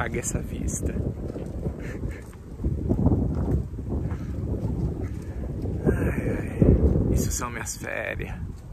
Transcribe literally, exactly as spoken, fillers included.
estrague essa vista. Ai, ai, isso são minhas férias.